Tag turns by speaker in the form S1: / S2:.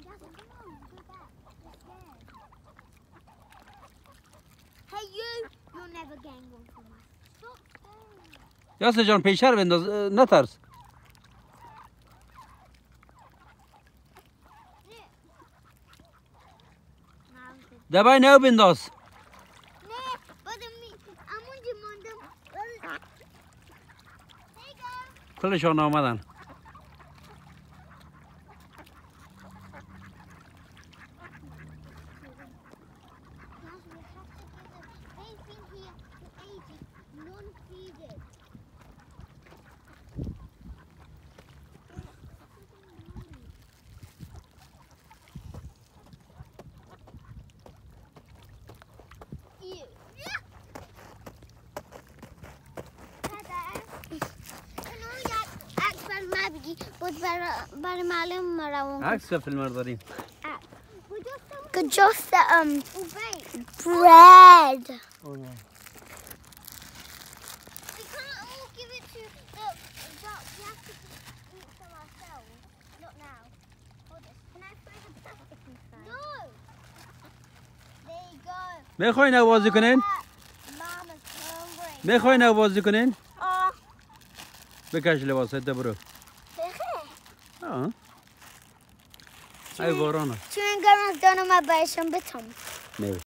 S1: Hey you, you'll never gain one from us. Stop saying.
S2: یاسر جان پیشتر بنداز نترس. دبای نو بنداز.
S1: نه بدم امونجا ماندم.
S2: کلشان آمدن.
S1: برای معلم مروان
S2: عکس فیلم داریم.
S1: just bread.
S2: Oh no.
S1: We can't all give it to the duck. We have to eat some ourselves. Not now. Hold this. Can I throw the plastic inside? No. There you go.
S2: میخواین او بازی کنین؟
S1: Mama's hungry.
S2: میخواین او بازی کنین؟
S1: آه.
S2: بکش لباست برو. آه. ای بارانه.
S1: چون گرم دانم بایشم بتم.
S2: نه.